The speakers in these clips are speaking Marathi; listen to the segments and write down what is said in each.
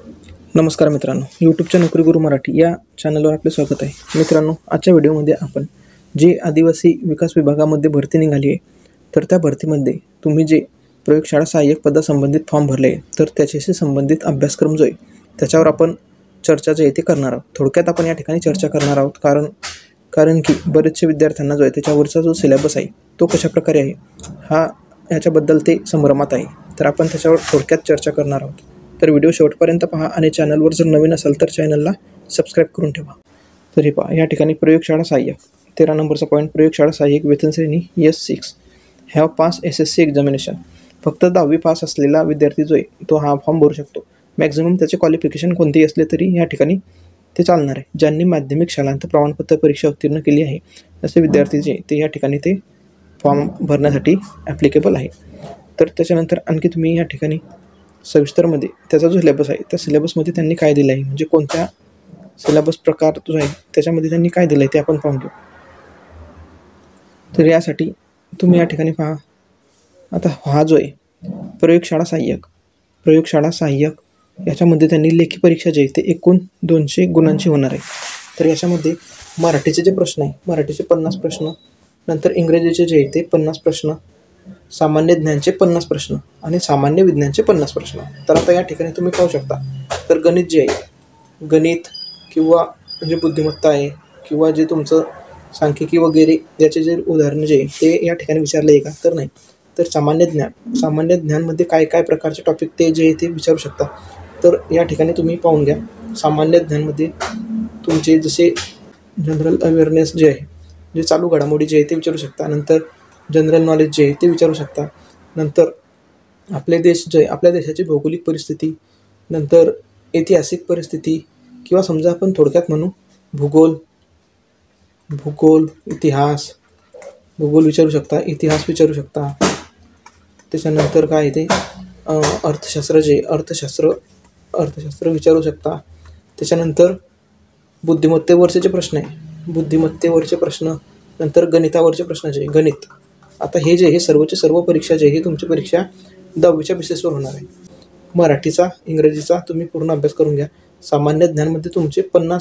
नमस्कार मित्रांनो, यूट्यूबच्या नोकरी गुरु मराठी या चॅनलवर आपले स्वागत आहे. मित्रांनो, आजच्या व्हिडिओमध्ये आपण जे आदिवासी विकास विभागामध्ये भरती निघाली आहे, तर त्या भरतीमध्ये तुम्ही जे प्रयोगशाळा सहाय्यक पदासंबंधित फॉर्म भरले आहे, तर त्याच्याशी संबंधित अभ्यासक्रम जो आहे त्याच्यावर आपण चर्चा जे आहे ते करणार आहोत. थोडक्यात आपण या ठिकाणी चर्चा करणार आहोत कारण की बरेचसे विद्यार्थ्यांना जो आहे त्याच्यावरचा जो सिलेबस आहे तो कशाप्रकारे आहे याच्याबद्दल ते संभ्रमात आहे. तर आपण त्याच्यावर थोडक्यात चर्चा करणार आहोत. तर व्हिडिओ शेवटपर्यंत पहा आणि चॅनलवर जर नवीन असाल तर चॅनलला सबस्क्राईब करून ठेवा. तर हे पहा, या ठिकाणी प्रयोगशाळा सहाय्यक 13 नंबरचा पॉईंट, प्रयोगशाळा सहाय्यक वेतन श्रेणी S6 have pass SSC examination. फक्त 10वी पास असलेला विद्यार्थी जो आहे तो हा फॉर्म भरू शकतो. मॅक्झिमम त्याचे क्वालिफिकेशन कोणतेही असले तरी या ठिकाणी ते चालणार आहे. ज्यांनी माध्यमिक शालांत प्रमाणपत्र परीक्षा उत्तीर्ण केली आहे असे विद्यार्थी जे ते या ठिकाणी ते फॉर्म भरण्यासाठी ॲप्लिकेबल आहे. तर त्याच्यानंतर आणखी तुम्ही या ठिकाणी सविस्तरमध्ये त्याचा जो सिलेबस आहे त्या सिलेबसमध्ये त्यांनी काय दिलं आहे, म्हणजे कोणत्या सिलेबस प्रकार जो आहे त्याच्यामध्ये त्यांनी काय दिलं आहे ते आपण पाहून घेऊ. तर यासाठी तुम्ही या ठिकाणी पहा, आता हा जो आहे प्रयोगशाळा सहाय्यक याच्यामध्ये त्यांनी लेखी परीक्षा जी आहे ते एकूण 200 गुणांची होणार आहे. तर याच्यामध्ये मराठीचे जे प्रश्न आहे, मराठीचे 50 प्रश्न, नंतर इंग्रजीचे जे आहे ते 50 प्रश्न, सामान्य ज्ञानचे 50 प्रश्न आणि सामान्य विज्ञानचे 50 प्रश्न. तर आता या ठिकाणी तुम्ही पाहू शकता, तर गणित जे आहे, गणित किंवा म्हणजे बुद्धिमत्ता आहे किंवा जे तुमचं सांख्यिकी वगैरे याचे जे उदाहरणं जे आहे ते या ठिकाणी विचारले आहे का, तर नाही. तर सामान्य ज्ञानमध्ये काय काय प्रकारचे टॉपिक ते जे आहे ते विचारू शकता. तर या ठिकाणी तुम्ही पाहून घ्या, सामान्य ज्ञानमध्ये तुमचे जसे जनरल अवेअरनेस जे आहे, जे चालू घडामोडी जे आहे ते विचारू शकता. नंतर जनरल नॉलेज जे आहे ते विचारू शकता. नंतर आपले देश जे आहे, आपल्या देशाची भौगोलिक परिस्थिती, नंतर ऐतिहासिक परिस्थिती किंवा समजा आपण थोडक्यात म्हणू भूगोल भूगोल विचारू शकता, इतिहास विचारू शकता. त्याच्यानंतर काय ते अर्थशास्त्र जे अर्थशास्त्र विचारू शकता. त्याच्यानंतर बुद्धिमत्तेवरचे जे प्रश्न आहे, बुद्धिमत्तेवरचे प्रश्न, नंतर गणितावरचे प्रश्न जे गणित. आता हे जे हे सर्वचे सर्व परीक्षा जे आहे तुमची परीक्षा 10वीच्या बेसिसवर होणार आहे. मराठीचा इंग्रजीचा तुम्ही पूर्ण अभ्यास करून घ्या. सामान्य ज्ञानमध्ये तुमचे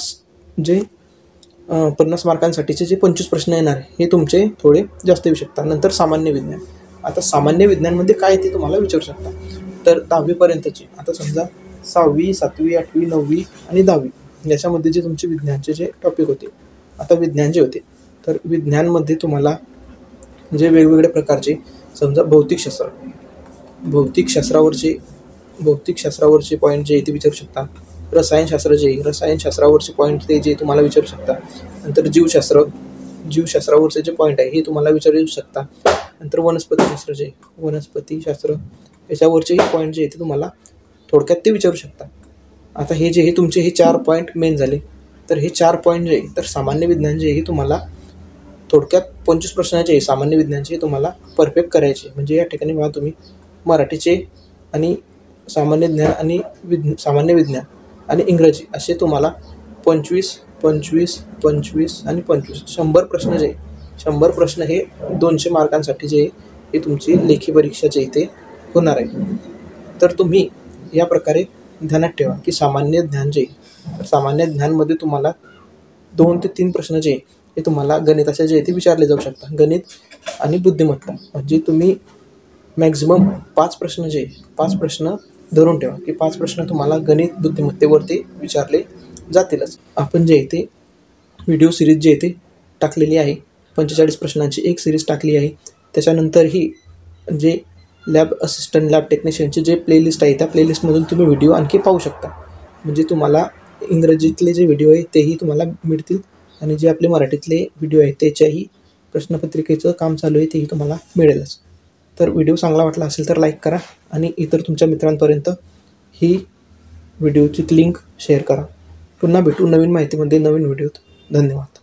50 मार्कांसाठीचे जे 25 प्रश्न येणार आहे हे तुमचे थोडे जास्त येऊ शकतात. नंतर सामान्य विज्ञान. आता सामान्य विज्ञानमध्ये काय ते तुम्हाला विचारू शकता. तर 10वीपर्यंतचे, आता समजा 6वी 7वी 8वी 9वी आणि 10वी याच्यामध्ये जे तुमचे विज्ञानचे जे टॉपिक होते, आता विज्ञान जे होते, तर विज्ञानमध्ये तुम्हाला जे वेगवेगळ्या प्रकारचे समजा भौतिकशास्त्रावरचे पॉईंट जे ते विचारू शकता. रसायनशास्त्रावरचे पॉईंट ते जे तुम्हाला विचारू शकता. नंतर जीवशास्त्रावरचे जे पॉईंट आहे हे तुम्हाला विचारू शकता. नंतर वनस्पतीशास्त्र याच्यावरचे पॉईंट जे ते तुम्हाला थोडक्यात ते विचारू शकता. आता हे जे हे तुमचे हे 4 पॉईंट मेन झाले. तर हे 4 पॉईंट जे तर सामान्य विज्ञान जे हे तुम्हाला थोडक्यात 25 प्रश्नाचे सामान्य विज्ञानचे तुम्हाला परफेक्ट करायचे. म्हणजे या ठिकाणी बघा तुम्ही मराठीचे आणि सामान्य ज्ञान आणि सामान्य विज्ञान आणि इंग्रजी असे तुम्हाला 25 आणि 25 100 प्रश्न जे 100 प्रश्न हे 200 मार्कांसाठी जे हे तुमची लेखी परीक्षा जे इथे होणार आहे. तर तुम्ही या प्रकारे ध्यानात ठेवा की सामान्य ज्ञानमध्ये तुम्हाला 2 ते 3 प्रश्न जे हे तुम्हाला गणिताचे जे ते विचारले जाऊ शकतात. गणित आणि बुद्धिमत्ता म्हणजे तुम्ही मॅक्झिमम 5 प्रश्न धरून ठेवा की 5 प्रश्न तुम्हाला गणित बुद्धिमत्तेवरती विचारले जातीलच. आपण जे ते व्हिडिओ सिरीज जे ते टाकलेली आहे, 45 प्रश्नांची एक सिरीज टाकली आहे. त्याच्यानंतर ही जे लॅब असिस्टंट लॅब टेक्निशियनचे जे प्लेलिस्ट आहे त्या प्लेलिस्टमधून तुम्ही व्हिडिओ आणखी पाहू शकता. म्हणजे तुम्हाला इंग्रजीतले जे व्हिडिओ आहे तेही तुम्हाला मिळतील आणि जे आपले मराठीतले व्हिडिओ आहेत त्याच्याही प्रश्नपत्रिकेचं काम चालू आहे तेही तुम्हाला मिळेलच. तर व्हिडिओ चांगला वाटला असेल तर लाईक करा आणि इतर तुमच्या मित्रांपर्यंत ही व्हिडिओची लिंक शेअर करा. पुन्हा भेटू नवीन माहितीमध्ये नवीन व्हिडिओत. धन्यवाद.